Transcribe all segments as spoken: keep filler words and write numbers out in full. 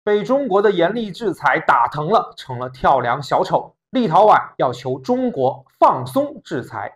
被中国的严厉制裁打疼了，成了跳梁小丑。立陶宛要求中国放松制裁。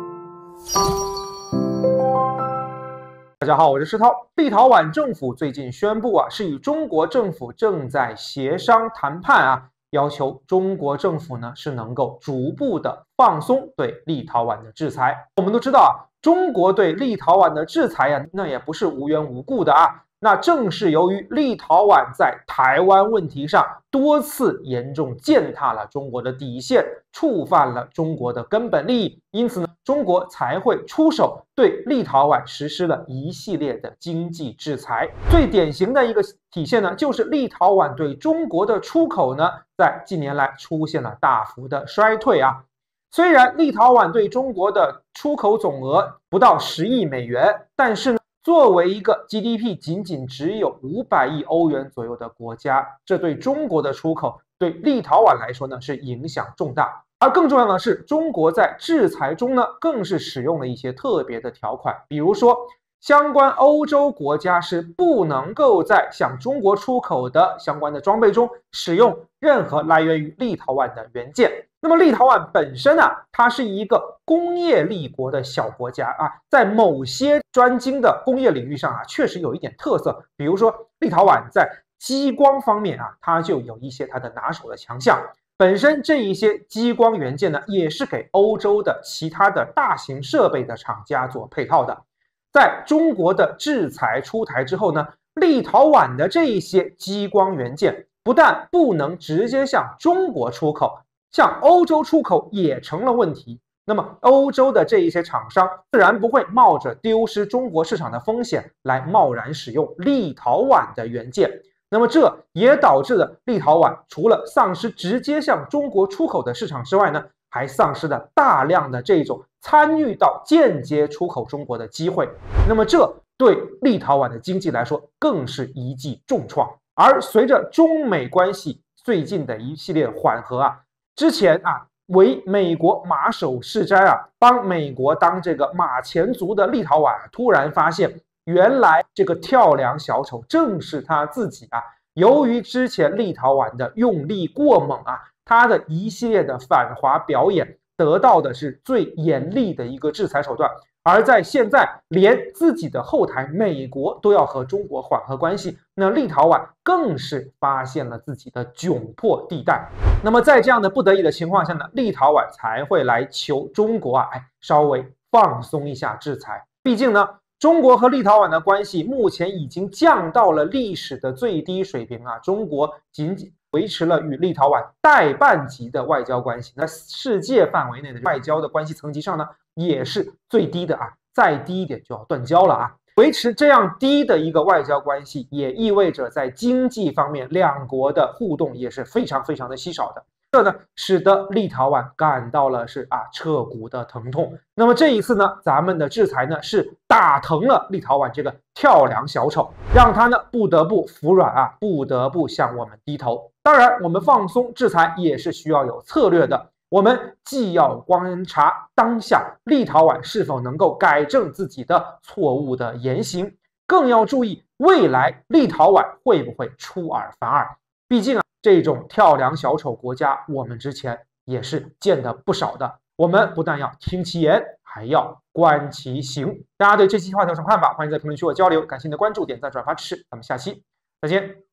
大家好，我是石涛。立陶宛政府最近宣布啊，是与中国政府正在协商谈判啊，要求中国政府呢是能够逐步的放松对立陶宛的制裁。我们都知道啊，中国对立陶宛的制裁呀、啊，那也不是无缘无故的啊。那正是由于立陶宛在台湾问题上多次严重践踏了中国的底线，触犯了中国的根本利益，因此呢，中国才会出手对立陶宛实施了一系列的经济制裁。最典型的一个体现呢，就是立陶宛对中国的出口呢，在近年来出现了大幅的衰退啊。虽然立陶宛对中国的出口总额不到十亿美元，但是呢，作为一个 G D P 仅仅只有五百亿欧元左右的国家，这对中国的出口对立陶宛来说呢是影响重大。而更重要的是，中国在制裁中呢更是使用了一些特别的条款，比如说相关欧洲国家是不能够在向中国出口的相关的装备中使用任何来源于立陶宛的元件。那么立陶宛本身啊，它是一个工业立国的小国家啊，在某些专精的工业领域上啊，确实有一点特色。比如说，立陶宛在激光方面啊，它就有一些它的拿手的强项。本身这一些激光元件呢，也是给欧洲的其他的大型设备的厂家做配套的。在中国的制裁出台之后呢，立陶宛的这一些激光元件不但不能直接向中国出口，向欧洲出口也成了问题。那么欧洲的这一些厂商自然不会冒着丢失中国市场的风险来贸然使用立陶宛的元件。那么这也导致了立陶宛除了丧失直接向中国出口的市场之外呢，还丧失了大量的这种参与到间接出口中国的机会。那么这对立陶宛的经济来说更是一记重创。而随着中美关系最近的一系列缓和啊，之前啊为美国马首是瞻啊，帮美国当这个马前卒的立陶宛、啊、突然发现原来这个跳梁小丑正是他自己啊。由于之前立陶宛的用力过猛啊，他的一系列的反华表演得到的是最严厉的一个制裁手段。而在现在连自己的后台美国都要和中国缓和关系，那立陶宛更是发现了自己的窘迫地带。那么在这样的不得已的情况下呢，立陶宛才会来求中国啊，哎，稍微放松一下制裁。毕竟呢，中国和立陶宛的关系目前已经降到了历史的最低水平啊，中国仅仅维持了与立陶宛代办级的外交关系，那世界范围内的外交的关系层级上呢，也是最低的啊，再低一点就要断交了啊。维持这样低的一个外交关系，也意味着在经济方面两国的互动也是非常非常的稀少的。这呢，使得立陶宛感到了是啊彻骨的疼痛。那么这一次呢，咱们的制裁呢是打疼了立陶宛这个跳梁小丑，让他呢不得不服软啊，不得不向我们低头。当然，我们放松制裁也是需要有策略的。我们既要观察当下立陶宛是否能够改正自己的错误的言行，更要注意未来立陶宛会不会出尔反尔。毕竟啊，这种跳梁小丑国家我们之前也是见得不少的。我们不但要听其言，还要观其行。大家对这期话题有什么看法？欢迎在评论区和我交流。感谢你的关注、点赞、转发支持。咱们下期再见。